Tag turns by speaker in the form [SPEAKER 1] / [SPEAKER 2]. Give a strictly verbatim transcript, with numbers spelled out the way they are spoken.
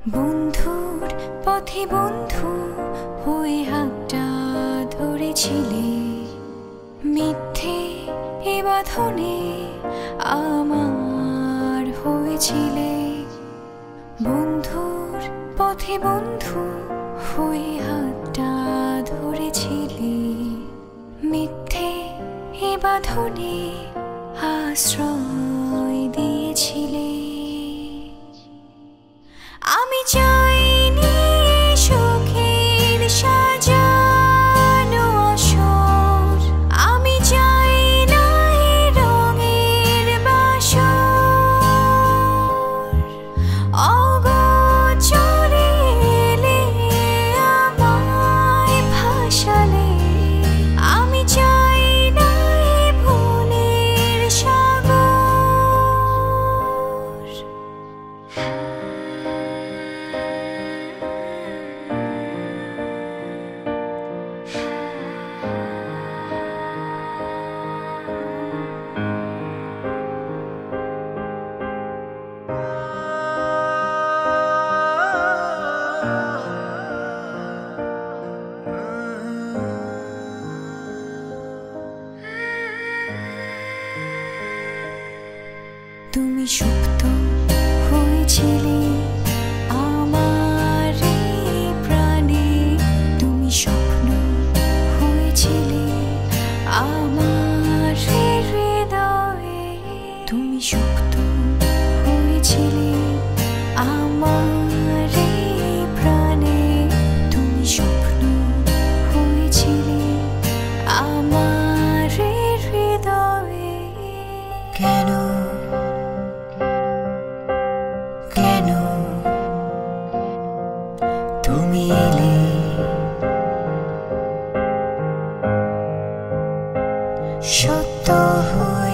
[SPEAKER 1] বন্ধুর পথে বন্ধু হয়ে হাতটা ধরেছিলে, মিথ্যে এ বাঁধনে আমার হয়েছিলে। বন্ধুর পথে বন্ধু হয়ে হাতটা ধরেছিলে, মিথ্যে এ বাঁধনে আশ্রয় দিয়েছিলে। আমি চাইনি সুখের সাজানো আসর, আমি চাই না রঙের বাসর। অগোচরে এলে আমায় ভাসালে, আমি চাই না ভুলের সাগর। তুমি সুপ্ত হয়েছিলে আমার প্রাণে, তুমি স্বপ্ন হয়েছিলে আমার হৃদয়ে। তুমি সুপ্ত হয়েছিলে আমার প্রাণে, তুমি স্বপ্ন হয়েছিলে আমার হৃদয়ে। কেন কেন তুমি এলে, সত্য হয়ে